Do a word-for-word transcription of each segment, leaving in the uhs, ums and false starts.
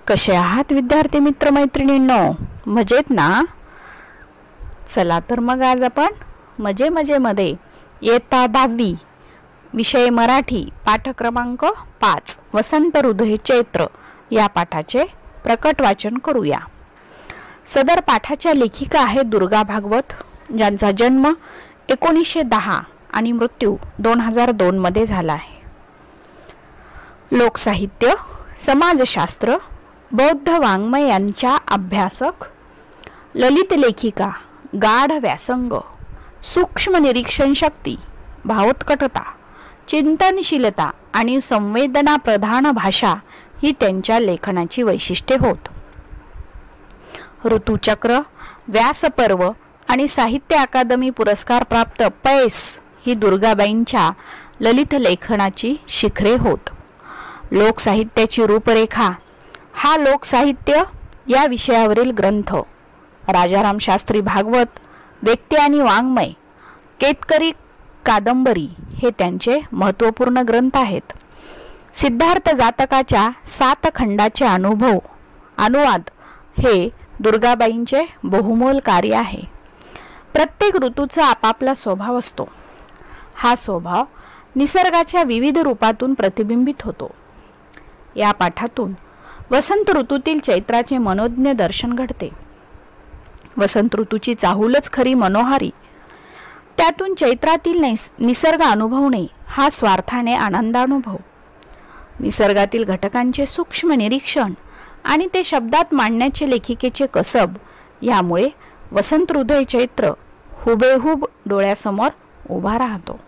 कसे आहात विद्यार्थी मित्र मैत्रिणींनो? मजेत ना? चला तर मग आज आपण मजे मजे मध्ये इयत्ता दहावी विषय मराठी पाठ क्रमांक पाच वसंत ऋतू चैत्र या पाठाचे प्रकट वाचन करूया। सदर पाठाच्या लेखिका आहेत दुर्गा भागवत, ज्यांचा जन्म एकोणीसशे दहा आणि मृत्यू दोन हजार दोन मध्ये झाला आहे। लोकसाहित्य, समाजशास्त्र, बौद्ध वाङ्मय यांच्या अभ्यासक, ललित लेखिका, गाढ व्यासंग, सूक्ष्म निरीक्षण शक्ती, भावोत्कटता, चिंतनशीलता आणि संवेदना प्रधान भाषा ही त्यांच्या लेखनाची वैशिष्ट्ये होत। ऋतुचक्र, व्यासपर्व आणि साहित्य अकादमी पुरस्कार प्राप्त पैस ही दुर्गाबाईंच्या ललित लेखनाची शिखरे होत। लोकसाहित्याची रूपरेखा हा लोकसाहित्य या विषयावरील ग्रंथ, राजाराम शास्त्री भागवत, व्यक्ती आणि वाङ्मय, केतकरी कादंबरी हे त्यांचे महत्त्वपूर्ण ग्रंथ आहेत। सिद्धार्थ जातकाच्या सात खंडाचे अनुभव अनुवाद हे दुर्गाबाईंचे बहुमोल कार्य आहे। प्रत्येक ऋतूचा आपापला स्वभाव असतो। हा स्वभाव निसर्गाच्या विविध रूपातून प्रतिबिंबित होतो। या पाठातून वसंत ऋतूतील चैत्राचे मनोज्ञ दर्शन घडते। वसंत ऋतूची चाहूलच खरी मनोहारी, त्यातून चैत्रातील निसर्ग अनुभवणे हा स्वार्थाने आनंदानुभव। निसर्गातील घटकांचे सूक्ष्म निरीक्षण आणि ते शब्दात मांडण्याचे लेखिकेचे कसब यामुळे वसंत ऋतू चैत्र हुबेहूब डोळ्यासमोर उभा राहतो।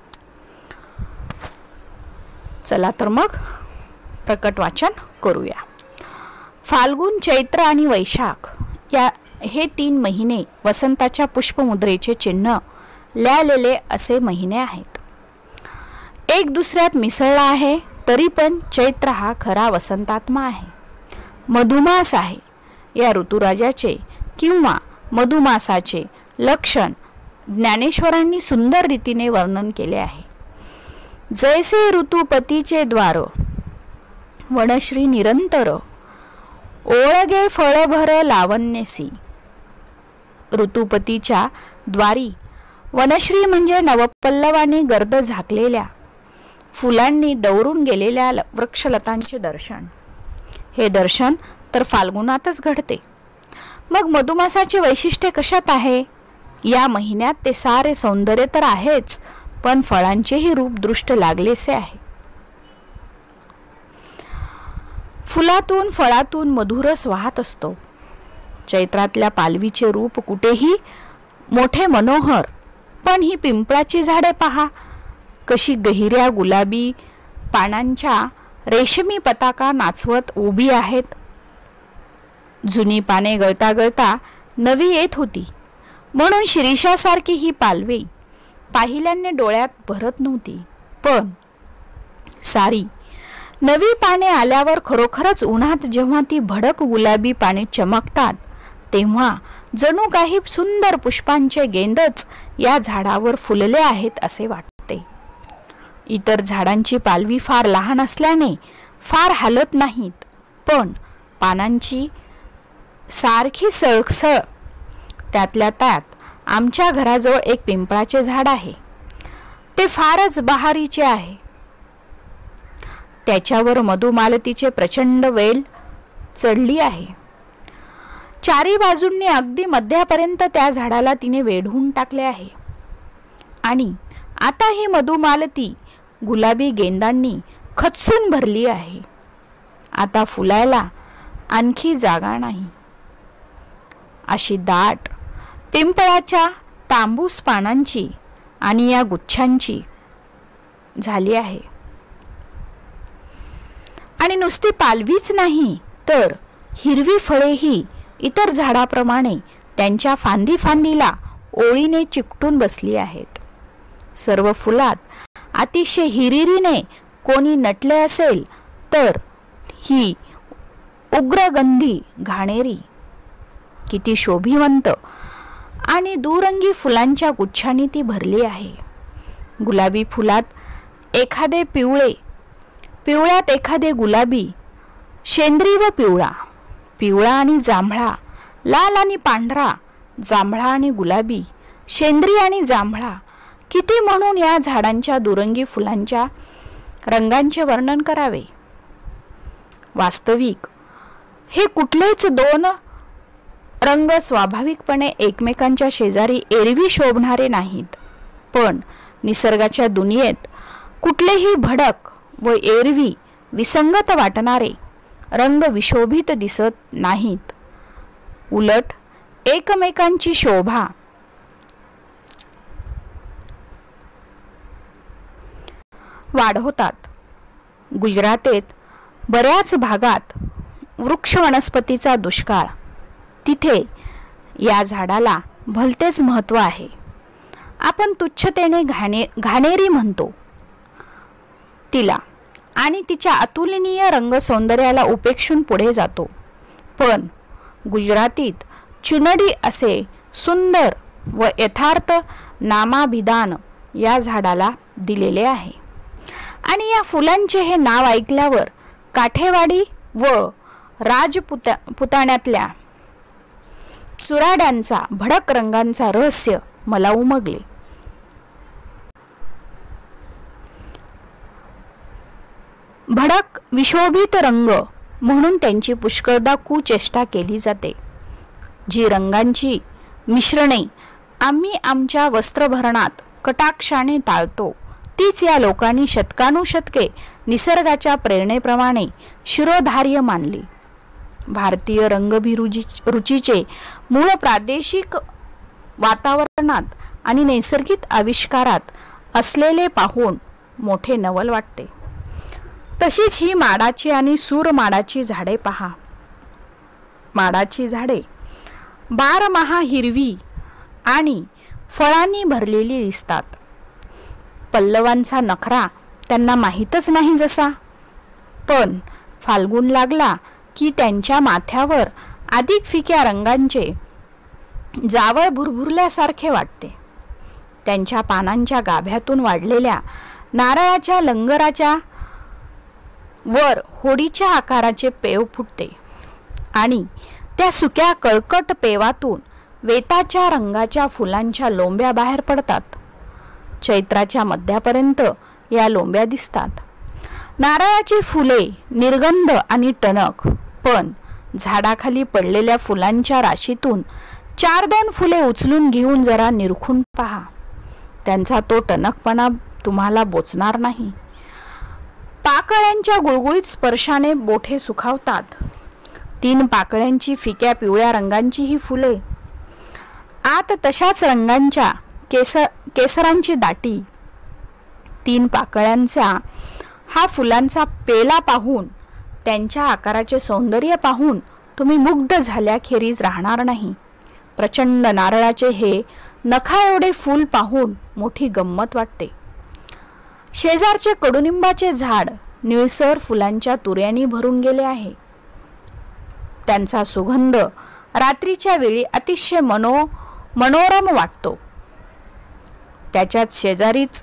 चला तर मग प्रकट वाचन करूया। फाल्गुन, चैत्र आणि वैशाख या हे तीन महिने वसंताच्या पुष्पमुद्रेचे चिन्ह लिहिलेले असे महिने आहेत। एक दुसऱ्यात मिसळला आहे तरी पण चैत्र हा खरा वसंतात्मा आहे, मधुमास आहे। या ऋतुराजाचे किंवा मधुमासाचे लक्षण ज्ञानेश्वरांनी सुंदर रीतीने वर्णन केले आहे। जैसे ऋतुपतीचे द्वार वनश्री निरंतर, ओळगे फळभर लावण्यसी। ऋतुपतीच्या द्वारी वनश्री म्हणजे नवपल्लवाने गर्द झाकलेल्या फुलांनी डवरून गेलेल्या वृक्षलतांचे दर्शन। हे दर्शन तर फाल्गुनातच घडते। मग मधुमासाचे वैशिष्ट्य कशात आहे? या महिन्यात ते सारे सौंदर्य तर आहेच, पण फळांचेही रूप दृष्ट लागलेसे आहे। फुलातून फळातून मधुरस वाहत असतो। चैत्रातल्या पालवीचे रूप कुठेही मोठे मनोहर, पण ही पिंपळाची झाडे पहा कशी गहिऱ्या गुलाबी पानांच्या रेशमी पताका नाचवत उभी आहेत। जुनी पाने गळता गळता नवी येत होती, म्हणून शिरीषासारखी ही पालवी पाहिल्याने डोळ्यात भरत नव्हती, पण सारी नवी पाने आल्यावर खरोखरच उन्हात जेव्हा ती भडक गुलाबी पाने चमकतात तेव्हा जणू काही सुंदर पुष्पांचे गेंदच या झाडावर फुलले आहेत असे वाटते। इतर झाडांची पालवी फार लहान असल्याने फार हालत नाहीत, पण पानांची सारखी सळसळ। त्यातल्या त्यात आमच्या घराजवळ एक पिंपळाचे झाड आहे, ते फारच बहारीचे आहे। त्याच्यावर मधुमालतीचे प्रचंड वेल चढली आहे। चारी बाजूंनी अगदी मध्यापर्यंत त्या झाडाला तिने वेढून टाकले आहे आणि आता ही मधुमालती गुलाबी गेंदांनी खच्चून भरली आहे। आता फुलायला आणखी जागा नाही। अशी दाट पिंपळाच्या तांबूस पानांची आणि या गुच्छांची झाली आहे। आणि नुसती पालवीच नाही तर हिरवी फळेही इतर झाडाप्रमाणे त्यांच्या फांदी फांदीला ओळीने चिकटून बसली आहेत। सर्व फुलात अतिशय हिरिरीने कोणी नटले असेल तर ही उग्रगंधी घाणेरी किती शोभिवंत आणि दुरंगी फुलांच्या गुच्छांनी ती भरली आहे। गुलाबी फुलात एखादे पिवळे, पिवळ्यात एखादे गुलाबी, शेंद्री व पिवळा, पिवळा आणि जांभळा, लाल आणि पांढरा, जांभळा आणि गुलाबी, शेंद्री आणि जांभळा, किती म्हणून या झाडांच्या दुरंगी फुलांच्या रंगांचे वर्णन करावे. वास्तविक हे कुठलेच दोन रंग स्वाभाविकपणे एकमेकांच्या शेजारी एरवी शोभणारे नाहीत, पण निसर्गाच्या दुनियेत कुठलेही भडक व एरवी विसंगत वाटणारे रंग विशोभित दिसत नाहीत. उलट एकमेकांची शोभा वाढवतात. गुजरातेत बऱ्याच भागात वृक्ष वनस्पतीचा दुष्काळ, तिथे या झाडाला भलतेच महत्त्व आहे. आपण तुच्छतेने घाणे घाणेरी म्हणतो तिला आणि तिच्या अतुलनीय रंग सौंदर्याला उपेक्षून पुढे जातो. पण गुजरातीत चुनडी असे सुंदर व यथार्थ नामाभिधान या झाडाला दिलेले आहे आणि या फुलांचे हे नाव ऐकल्यावर काठेवाडी व राजपुता पुताण्यातल्या चुराड्यांचा भडक रंगांचा रहस्य मला उमगले. भडक विशोभित रंग म्हणून त्यांची पुष्कळदा कुचेष्टा केली जाते. जी रंगांची मिश्रणे आम्ही आमच्या वस्त्रभरणात कटाक्षाने टाळतो, तीच या लोकांनी शतकानुशतके निसर्गाच्या प्रेरणेप्रमाणे शिरोधार्य मानली. भारतीय रंगभिरुची रुचीचे मूळ प्रादेशिक वातावरणात आणि नैसर्गिक आविष्कारात असलेले पाहून मोठे नवल वाटते. तशीच ही माडाची आणि सूरमाडाची झाडे पहा. माडाची झाडे बारमाहा हिरवी आणि फळांनी भरलेली दिसतात. पल्लवांचा नखरा त्यांना माहीतच नाही जसा, पण फाल्गुन लागला की त्यांच्या माथ्यावर अधिक फिक्या रंगांचे जावळ भुरभुरल्यासारखे वाटते. त्यांच्या पानांच्या गाभ्यातून वाढलेल्या नारळाच्या लंगराच्या वर होडीच्या आकाराचे पेव फुटते आणि त्या सुक्या कळकट पेवातून वेताच्या रंगाच्या फुलांच्या लोंब्या बाहेर पडतात. चैत्राच्या मध्यापर्यंत या लोंब्या दिसतात. नारळाची फुले निर्गंध आणि टणक, पण झाडाखाली पडलेल्या फुलांच्या राशीतून चार दोन फुले उचलून घेऊन जरा निरखून पहा. त्यांचा तो टणकपणा तुम्हाला बोचणार नाही. पाकळ्यांच्या गुळगुळीत स्पर्शाने बोठे सुखावतात. तीन पाकळ्यांची फिक्या पिवळ्या रंगांची ही फुले, आत तशाच रंगांच्या केसर केसरांची दाटी. तीन पाकळ्यांचा हा फुलांचा पेला पाहून, त्यांच्या आकाराचे सौंदर्य पाहून तुम्ही मुग्ध झाल्याखेरीज राहणार नाही. प्रचंड नारळाचे हे नखा एवढे फूल पाहून मोठी गंमत वाटते. शेजारचे कडुनिंबाचे झाड निळसर फुलांच्या तुऱ्यांनी भरून गेले आहे. त्यांचा सुगंध रात्रीच्या वेळी अतिशय मनो मनोरम वाटतो. त्याच्याच शेजारीच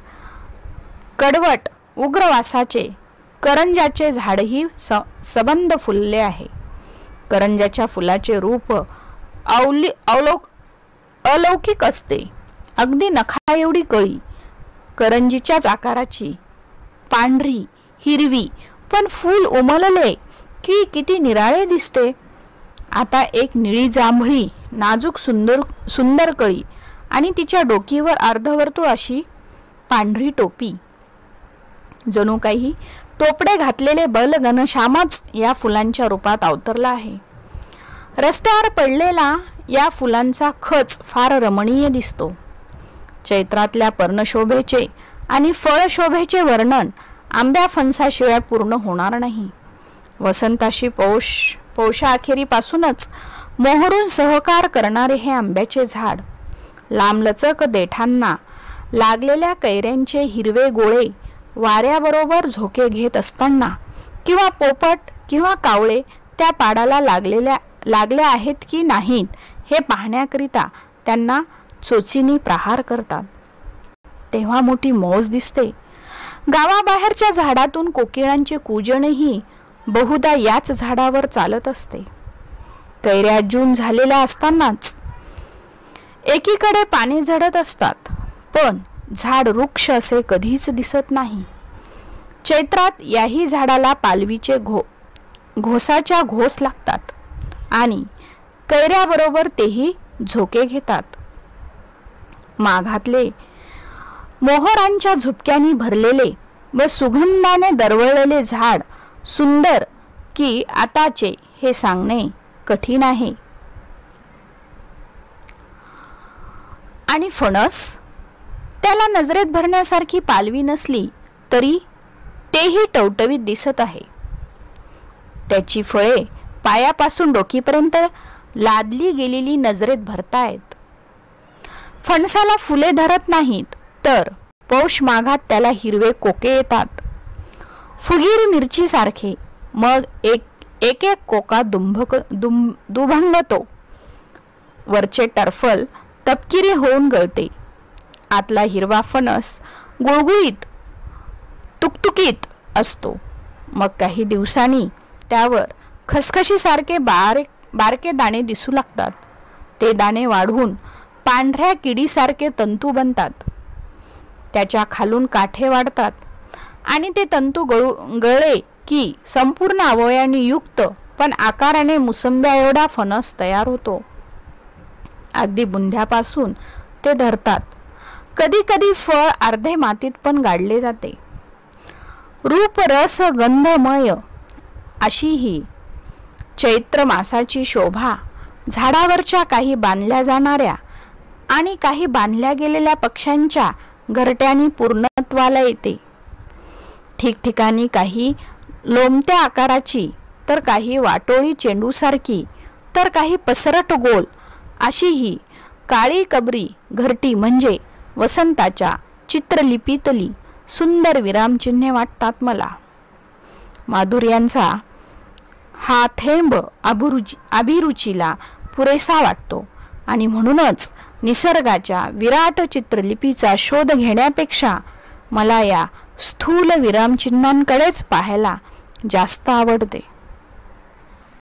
कडवट उग्रवासाचे करंजाचे झाडही सबंध फुलले आहे. करंजाच्या फुलाचे रूप अवली अवलोक अलौकिक असते. अगदी नखा एवढी कळी, करंजीच्याच आकाराची, पांढरी हिरवी, पण फूल उमलले की किती निराळे दिसते. आता एक निळी जांभळी नाजूक सुंदर सुंदर कळी आणि तिच्या डोकीवर अर्धवर्तुळ अशी पांढरी टोपी. जणू काही टोपडे घातलेले बल घनश्यामच या फुलांच्या रूपात अवतरला आहे. रस्त्यावर पडलेला या फुलांचा खच फार रमणीय दिसतो. चैत्रातल्या पर्णशोभेचे आणि फळशोभेचे वर्णन आंब्या फणसाशिवाय पूर्ण होणार नाही. वसंताशी पौष पौषाअखेरीपासूनच मोहरून सहकार करणारे हे आंब्याचे झाड लांबलचक देठांना लागलेल्या कैऱ्यांचे हिरवे गोळे वाऱ्याबरोबर झोके घेत असताना किंवा पोपट किंवा कावळे त्या पाडाला लागलेल्या लागल्या आहेत की नाहीत हे पाहण्याकरिता त्यांना चोचीनी प्रहार करतात, तेव्हा मोठी मौज दिसते. गावाबाहेरच्या झाडातून कोकिळांचे कूजणही बहुधा याच झाडावर चालत असते. कैऱ्या जून झालेल्या असतानाच एकीकडे पाने झडत असतात, पण झाड वृक्ष असे कधीच दिसत नाही. चैत्रात याही झाडाला पालवीचे घो घोसाच्या घोस लागतात आणि कैऱ्याबरोबर तेही झोके घेतात. माघातले मोहरांच्या झुपक्यांनी भरलेले व सुगंधाने दरवळलेले झाड सुंदर की आताचे हे सांगणे कठीण आहे. आणि फणस, त्याला नजरेत भरण्यासारखी पालवी नसली तरी तेही टवटवीत दिसत आहे. त्याची फळे पायापासून डोकीपर्यंत लादली गेलेली नजरेत भरतायत. फणसाला फुले धरत नाहीत, तर पौष माघात त्याला हिरवे कोके येतात, फुगीर मिरची सारखे. मग एक एक एक कोका दुंभक दुम दुभंगतो. वरचे टरफल तपकिरी होऊन गळते. आतला हिरवा फणस गुळगुळीत तुकतुकीत असतो. मग काही दिवसांनी त्यावर खसखशीसारखे बारीक बारके दाणे दिसू लागतात. ते दाणे वाढून पांढऱ्या किडीसारखे तंतू बनतात. त्याच्या खालून काठे वाढतात आणि ते तंतू गळू गळले की संपूर्ण अवयवांनी युक्त पण आकाराने मुसंब्या एवढा फणस तयार होतो. अगदी बुंध्यापासून ते धरतात. कधी कधी फळ अर्धे मातीत पण गाडले जाते. रूप रस गंधमय अशी ही चैत्र मासाची शोभा झाडावरच्या काही बांधल्या जाणाऱ्या आणि काही बांधल्या गेलेल्या पक्ष्यांच्या घरट्यांनी पूर्णत्वाला येते. ठिकठिकाणी काही लोंबत्या आकाराची, तर काही वाटोळी चेंडूसारखी, तर काही पसरट गोल अशी ही काळी कबरी घरटी म्हणजे वसंताच्या चित्रलिपीतली सुंदर विरामचिन्हे वाटतात मला. माधुर्यांचा हा थेंब अभिरुची अभिरुचीला पुरेसा वाटतो आणि म्हणूनच निसर्गाच्या विराट चित्रलिपीचा शोध घेण्यापेक्षा मला या स्थूल विरामचिन्हांकडेच पाहायला जास्त आवडते.